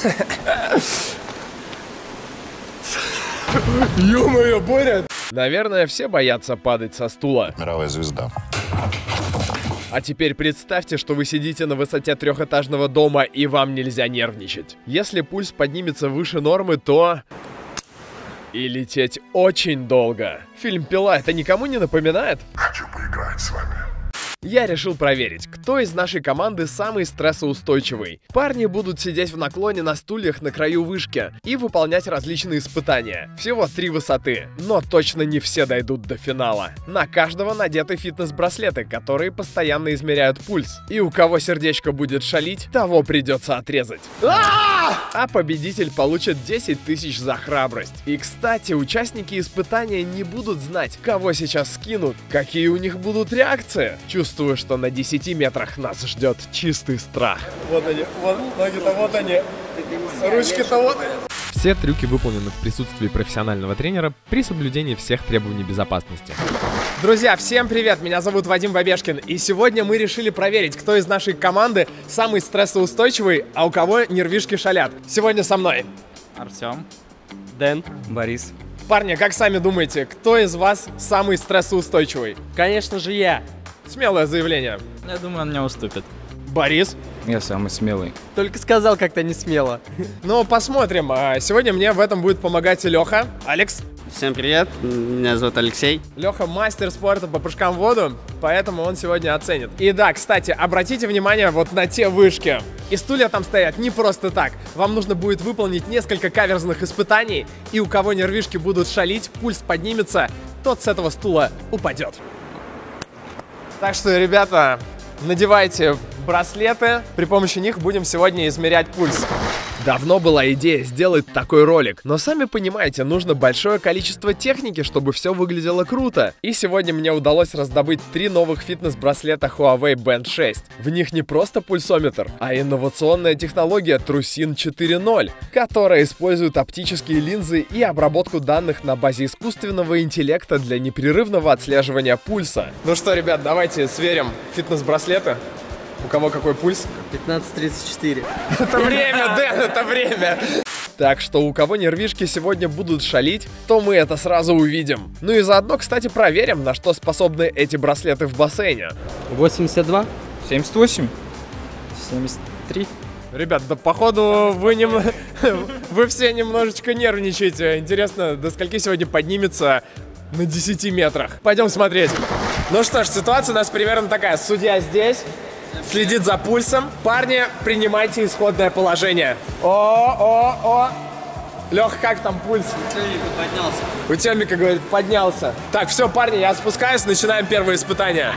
Ё-моё, Боря! Наверное, все боятся падать со стула. Мировая звезда. А теперь представьте, что вы сидите на высоте трехэтажного дома и вам нельзя нервничать. Если пульс поднимется выше нормы, то... И лететь очень долго. Фильм «Пила» это никому не напоминает? Хочу поиграть с вами. Я решил проверить, кто из нашей команды самый стрессоустойчивый. Парни будут сидеть в наклоне на стульях на краю вышки и выполнять различные испытания. Всего 3 высоты, но точно не все дойдут до финала. На каждого надеты фитнес-браслеты, которые постоянно измеряют пульс. И у кого сердечко будет шалить, того придется отрезать. А победитель получит 10 тысяч за храбрость. И, кстати, участники испытания не будут знать, кого сейчас скинут, какие у них будут реакции. Чувствую, что на 10 метрах нас ждет чистый страх. Вот они, вот ноги-то, вот они, ручки-то вот они. Все трюки выполнены в присутствии профессионального тренера при соблюдении всех требований безопасности. Друзья, всем привет! Меня зовут Вадим Бабешкин, и сегодня мы решили проверить, кто из нашей команды самый стрессоустойчивый, а у кого нервишки шалят. Сегодня со мной Артем, Дэн, Борис. Парни, как сами думаете, кто из вас самый стрессоустойчивый? конечно же я. Смелое заявление. Я думаю, он мне уступит. Борис? Я самый смелый. Только сказал как-то не смело. Ну, посмотрим. Сегодня мне в этом будет помогать Леха. Алекс? Всем привет, меня зовут Алексей. Леха мастер спорта по прыжкам в воду, поэтому он сегодня оценит. И да, кстати, обратите внимание вот на те вышки. И стулья там стоят не просто так. Вам нужно будет выполнить несколько каверзных испытаний, и у кого нервишки будут шалить, пульс поднимется, тот с этого стула упадет. Так что, ребята, надевайте браслеты, при помощи них будем сегодня измерять пульс. Давно была идея сделать такой ролик, но сами понимаете, нужно большое количество техники, чтобы все выглядело круто. И сегодня мне удалось раздобыть 3 новых фитнес-браслета Huawei Band 6. В них не просто пульсометр, а инновационная технология Trusin 4.0, которая использует оптические линзы и обработку данных на базе искусственного интеллекта для непрерывного отслеживания пульса. Ну что, ребят, давайте сверим фитнес-браслеты. У кого какой пульс? 15:34. Это время, Дэн, это время. Так что у кого нервишки сегодня будут шалить, то мы это сразу увидим. Ну и заодно, кстати, проверим, на что способны эти браслеты в бассейне. 82. 78. 73. Ребят, да походу вы все немножечко нервничаете. Интересно, до скольки сегодня поднимется на 10 метрах? Пойдем смотреть. Ну что ж, ситуация у нас примерно такая. Судья здесь. Следит за пульсом. Парни, принимайте исходное положение. О. Лех, как там пульс? Поднялся. У Темика, говорит, поднялся. Так, все, парни, я спускаюсь, начинаем первое испытание.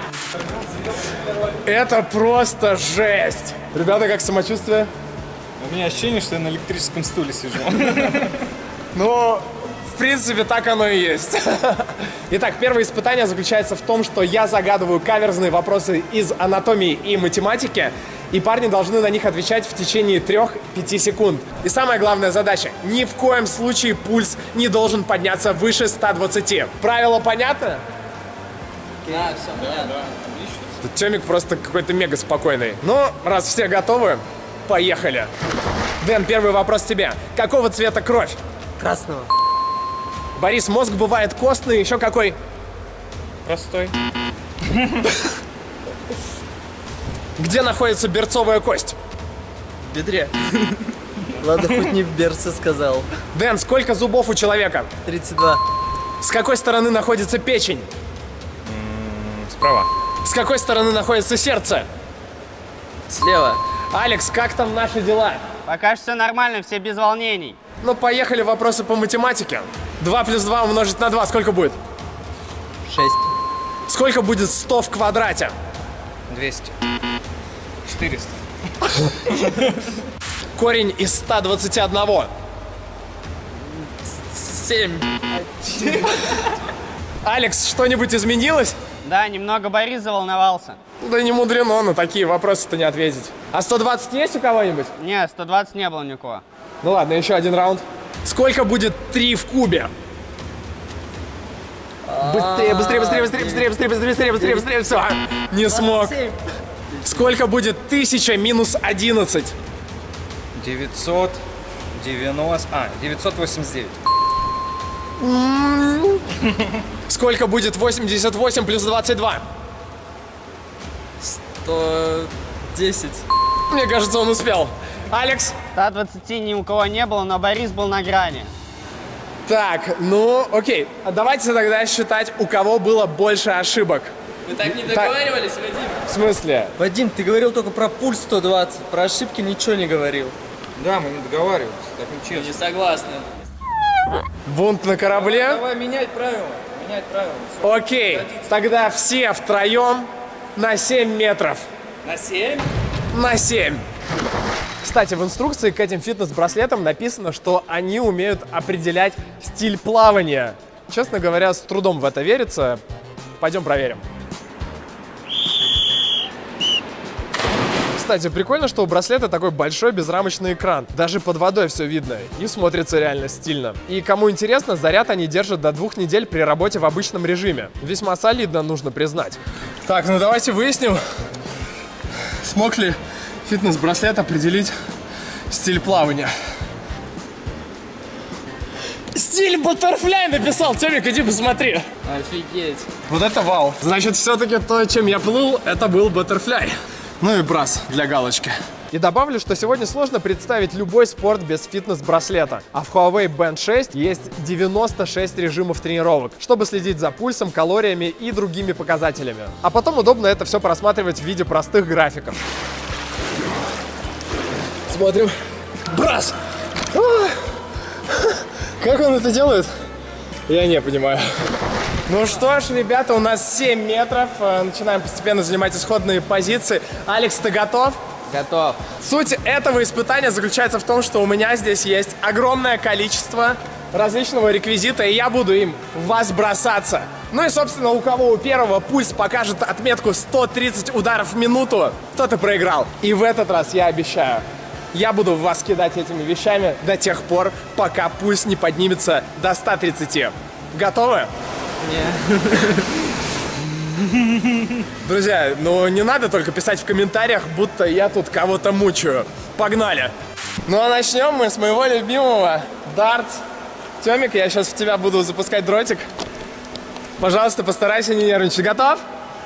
Это просто жесть. Ребята, как самочувствие? У меня ощущение, что я на электрическом стуле сижу. Ну, в принципе, так оно и есть. Итак, первое испытание заключается в том, что я загадываю каверзные вопросы из анатомии и математики, и парни должны на них отвечать в течение 3-5 секунд. И самая главная задача – ни в коем случае пульс не должен подняться выше 120. Правило понятно? Да, все понятно. Тут Тёмик просто какой-то мега спокойный. Ну, раз все готовы, поехали. Дэн, первый вопрос тебе. Какого цвета кровь? Красного. Борис, мозг бывает костный, еще какой? Простой. Где находится берцовая кость? В бедре. Ладно, хоть не в берце сказал. Дэн, сколько зубов у человека? 32. С какой стороны находится печень? Справа. С какой стороны находится сердце? Слева. Алекс, как там наши дела? Пока что все нормально, все без волнений. Ну, поехали вопросы по математике. 2 плюс 2 умножить на 2 сколько будет? 6. Сколько будет 100 в квадрате? 200. 400. Корень из 121. 7. Алекс, что-нибудь изменилось? Да, немного Борис заволновался. Да не мудрено, на такие вопросы-то не ответить. А 120 есть у кого-нибудь? Не, 120 не было никого. Ну ладно, еще один раунд. Сколько будет 3 в кубе? Быстрее, все. Не смог. Сколько будет 1000 минус 11? 900. 989. Сколько будет 88 плюс 22? 110. Мне кажется, он успел. Алекс? 120 ни у кого не было, но Борис был на грани. Так, ну, окей. Давайте тогда считать, у кого было больше ошибок. Мы так не договаривались, Вадим. В смысле? Вадим, ты говорил только про пульс 120, про ошибки ничего не говорил. Да, мы не договаривались, так нечестно. Не согласны. Бунт на корабле? Давай менять правила. Менять правила. Окей, тогда все втроем на 7 метров. На 7? На 7. Кстати, в инструкции к этим фитнес-браслетам написано, что они умеют определять стиль плавания. Честно говоря, с трудом в это верится. Пойдем проверим. Кстати, прикольно, что у браслета такой большой безрамочный экран. Даже под водой все видно и смотрится реально стильно. И кому интересно, заряд они держат до 2 недель при работе в обычном режиме. Весьма солидно, нужно признать. Так, ну давайте выясним, смог ли фитнес-браслет определить стиль плавания. Стиль баттерфляй написал, Тёмик, иди посмотри. Офигеть. Вот это вау. Значит, все-таки то, чем я плыл, это был баттерфляй. Ну и брас для галочки. И добавлю, что сегодня сложно представить любой спорт без фитнес-браслета. А в Huawei Band 6 есть 96 режимов тренировок, чтобы следить за пульсом, калориями и другими показателями. А потом удобно это все просматривать в виде простых графиков. Смотрим. Брас! Как он это делает? Я не понимаю. Ну что ж, ребята, у нас 7 метров. Начинаем постепенно занимать исходные позиции. Алекс, ты готов? Готов. Суть этого испытания заключается в том, что у меня здесь есть огромное количество различного реквизита, и я буду им в вас бросаться. Ну и, собственно, у кого у первого пульс покажет отметку 130 ударов в минуту, тот и проиграл. И в этот раз я обещаю, я буду в вас кидать этими вещами до тех пор, пока пульс не поднимется до 130. Готовы? Нет. Друзья, ну не надо только писать в комментариях, будто я тут кого-то мучаю. Погнали! Ну а начнем мы с моего любимого дартс. Тёмик, я сейчас в тебя буду запускать дротик. Пожалуйста, постарайся не нервничать. Готов?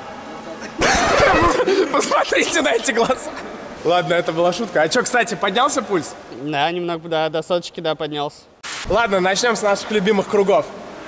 Посмотрите на эти глаза. Ладно, это была шутка. А что, кстати, поднялся пульс? Да, немного, да, до соточки, да, поднялся. Ладно, начнем с наших любимых кругов.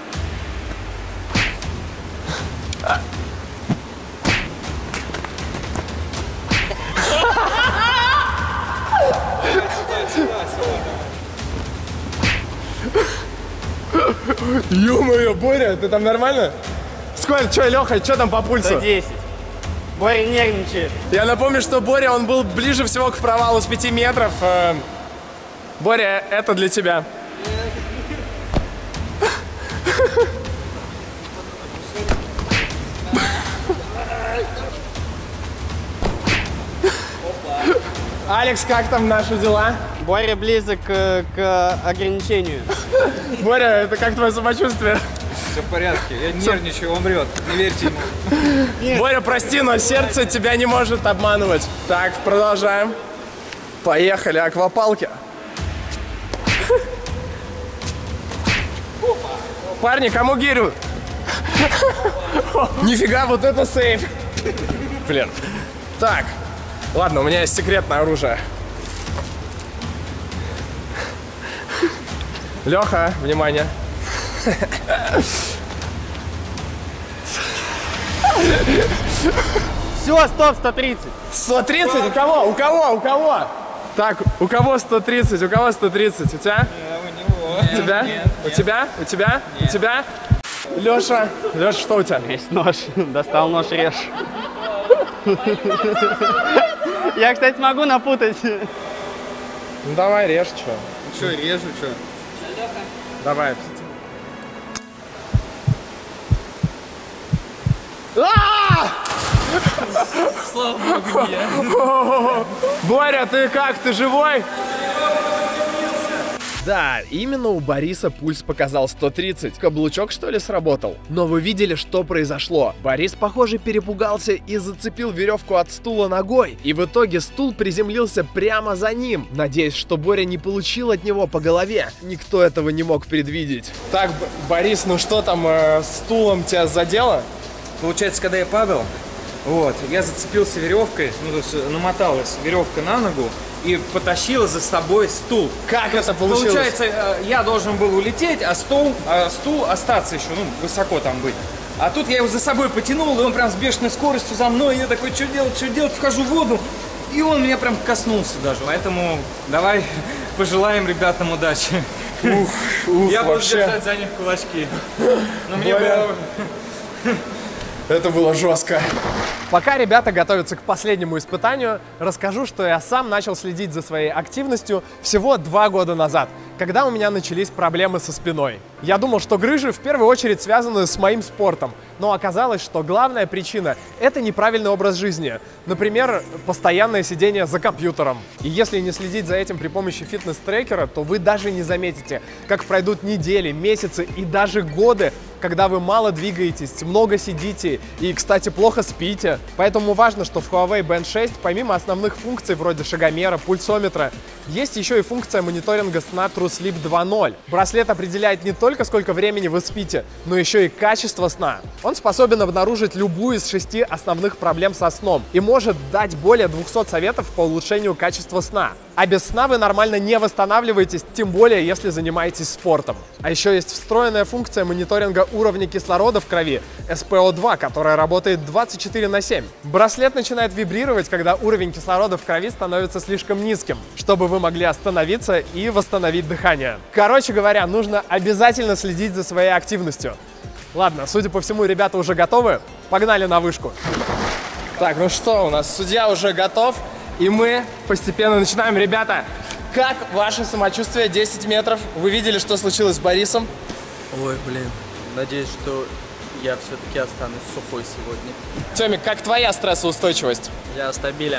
Ё-моё, Боря, ты там нормально? Сколько, чё, Лёха, чё там по пульсу? 110. Боря нервничает. Я напомню, что Боря, он был ближе всего к провалу с 5 метров. Боря, это для тебя. Алекс, как там наши дела? Боря близок к ограничению. Боря, это как твое самочувствие? Все в порядке, я нервничаю, он врет, не верьте ему. Боря, прости, но сердце тебя не может обманывать. Так, продолжаем. Поехали, аквапалки. Парни, кому гирю? Нифига, вот это сейф. Блин. Так, ладно, у меня есть секретное оружие. Леха, внимание. Все, стоп, 130. 130? У кого? У кого? У кого? Так, у кого 130? У кого 130? У тебя? У тебя? Нет, у тебя? У тебя? У тебя? Леша, Леша, что у тебя? Есть нож. Достал нож, режь. Я, кстати, могу напутать. Ну давай, режь, что? Что, режу, что? Давай. Слава богу, не. Боря, ты как? Ты живой? Да, именно у Бориса пульс показал 130. Каблучок, что ли, сработал? Но вы видели, что произошло? Борис, похоже, перепугался и зацепил веревку от стула ногой. И в итоге стул приземлился прямо за ним. Надеюсь, что Боря не получил от него по голове. Никто этого не мог предвидеть. Так, Борис, ну что там, стулом тебя задело? Получается, когда я падал, вот, я зацепился веревкой, ну, то есть намоталась веревка на ногу и потащила за собой стул. Как это получилось? Получается, я должен был улететь, а стул остаться еще, ну, высоко там быть. А тут я его за собой потянул, и он прям с бешеной скоростью за мной. И я такой, что делать, вхожу в воду. И он меня прям коснулся даже. Поэтому давай пожелаем ребятам удачи. Я буду держать за них кулачки. Но мне было... Это было жестко. Пока ребята готовятся к последнему испытанию, расскажу, что я сам начал следить за своей активностью всего 2 года назад, когда у меня начались проблемы со спиной. Я думал, что грыжи в первую очередь связаны с моим спортом, но оказалось, что главная причина – это неправильный образ жизни. Например, постоянное сидение за компьютером. И если не следить за этим при помощи фитнес-трекера, то вы даже не заметите, как пройдут недели, месяцы и даже годы, когда вы мало двигаетесь, много сидите и, кстати, плохо спите. Поэтому важно, что в Huawei Band 6 помимо основных функций вроде шагомера, пульсометра, есть еще и функция мониторинга сна True Sleep 2.0. Браслет определяет не только сколько времени вы спите, но еще и качество сна. Он способен обнаружить любую из 6 основных проблем со сном и может дать более 200 советов по улучшению качества сна. А без сна вы нормально не восстанавливаетесь, тем более если занимаетесь спортом. А еще есть встроенная функция мониторинга уровня кислорода в крови SPO2, которая работает 24/7. Браслет начинает вибрировать, когда уровень кислорода в крови становится слишком низким, чтобы вы могли остановиться и восстановить дыхание. Короче говоря, нужно обязательно следить за своей активностью. Ладно, судя по всему, ребята уже готовы. Погнали на вышку. Так, ну что, у нас судья уже готов. И мы постепенно начинаем. Ребята, как ваше самочувствие? 10 метров. Вы видели, что случилось с Борисом? Ой, блин. Надеюсь, что я все-таки останусь сухой сегодня. Тёмик, как твоя стрессоустойчивость? Я стабилен.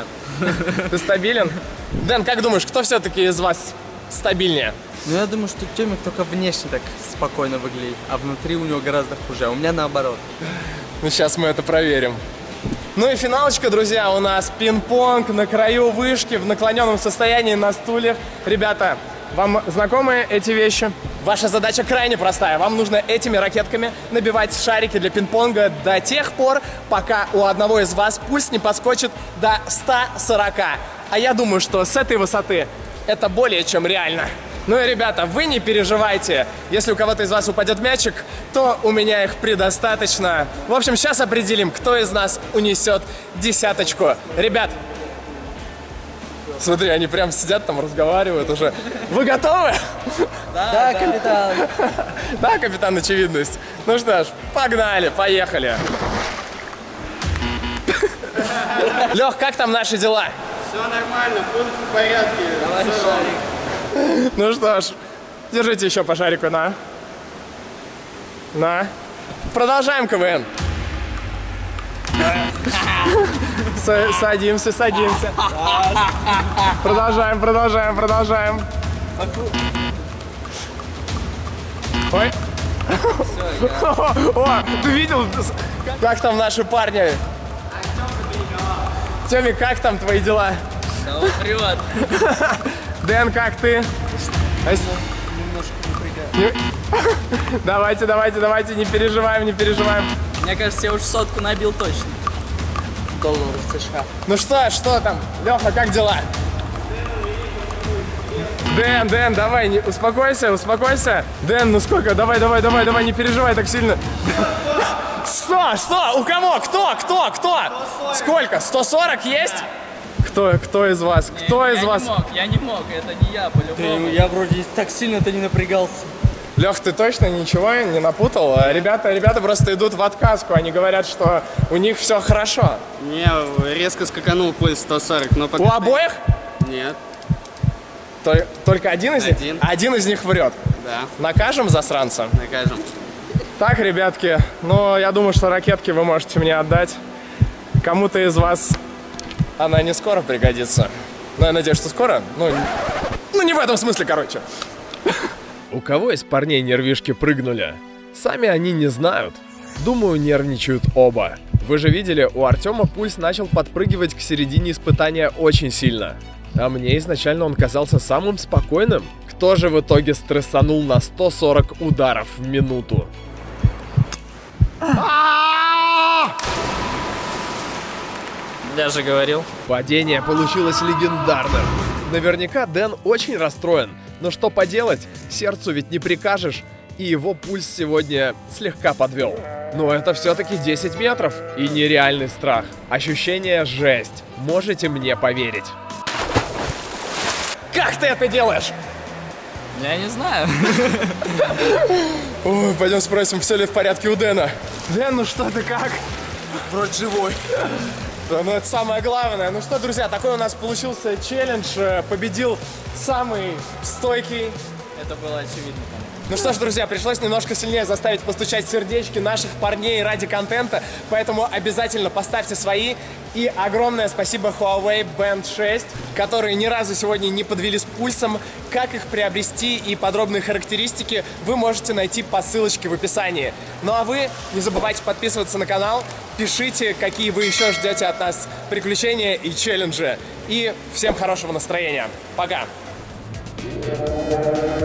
Ты стабилен? Дэн, как думаешь, кто все-таки из вас стабильнее? Ну, я думаю, что Тёмик только внешне так спокойно выглядит, а внутри у него гораздо хуже. А у меня наоборот. Ну, сейчас мы это проверим. Ну и финалочка, друзья, у нас пинг-понг на краю вышки, в наклоненном состоянии на стульях. Ребята, вам знакомы эти вещи? Ваша задача крайне простая. Вам нужно этими ракетками набивать шарики для пинг-понга до тех пор, пока у одного из вас пульс не подскочит до 140. А я думаю, что с этой высоты это более чем реально. Ну и, ребята, вы не переживайте. Если у кого-то из вас упадет мячик, то у меня их предостаточно. В общем, сейчас определим, кто из нас унесет 10. Ребят, смотри, они прям сидят там, разговаривают уже. Вы готовы? Да, капитан. Да, капитан, очевидность. Ну что ж, погнали, поехали. Лех, как там наши дела? Все нормально, полностью в порядке. Давай шарик. Ну что ж, держите еще по шарику, на. На. Продолжаем КВН. Садимся. Продолжаем. Ой. О, ты видел, как там наши парни? Тёмик, как там твои дела? Да вот привет. Дэн, как ты? Немножко напрягаю. Давайте, не переживаем. Мне кажется, я уж 100 набил точно. Долларов США. Ну что там? Леха, как дела? Дэн, давай, успокойся. Дэн, ну сколько? Давай, не переживай так сильно. Что? У кого? Кто? 140. Сколько? 140 есть? Кто из вас? Я не мог, это не я, по-любому. Я вроде так сильно-то не напрягался. Лех, ты точно ничего не напутал? Ребята просто идут в отказку, они говорят, что у них все хорошо. Не, резко скаканул пульс 140, но пока... У обоих? Нет. Только один из них? Один из них врет. Да. Накажем засранца? Накажем. Так, ребятки, ну, я думаю, что ракетки вы можете мне отдать. Кому-то из вас она не скоро пригодится. Но я надеюсь, что скоро. Ну, не в этом смысле, короче. У кого из парней нервишки прыгнули? Сами они не знают. Думаю, нервничают оба. Вы же видели, у Артема пульс начал подпрыгивать к середине испытания очень сильно. А мне изначально он казался самым спокойным. Кто же в итоге стрессанул на 140 ударов в минуту? Я же говорил. Падение получилось легендарным. Наверняка Дэн очень расстроен. Но что поделать, сердцу ведь не прикажешь. И его пульс сегодня слегка подвел. Но это все-таки 10 метров и нереальный страх. Ощущение жесть. Можете мне поверить. Как ты это делаешь? Я не знаю. Ой, пойдем спросим, все ли в порядке у Дэна. Дэн, ну что ты как? Вроде живой. Да, ну это самое главное. Ну что, друзья, такой у нас получился челлендж. Победил самый стойкий. Это было очевидно. Ну что ж, друзья, пришлось немножко сильнее заставить постучать сердечки наших парней ради контента, поэтому обязательно поставьте свои. И огромное спасибо Huawei Band 6, которые ни разу сегодня не подвели с пульсом. Как их приобрести и подробные характеристики вы можете найти по ссылочке в описании. Ну а вы не забывайте подписываться на канал, пишите, какие вы еще ждете от нас приключения и челленджи. И всем хорошего настроения. Пока!